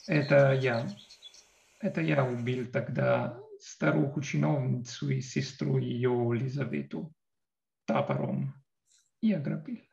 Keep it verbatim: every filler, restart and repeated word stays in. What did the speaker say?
Это я. Это я убил тогда старуху-чиновницу и сестру ее Лизавету топором и ограбил.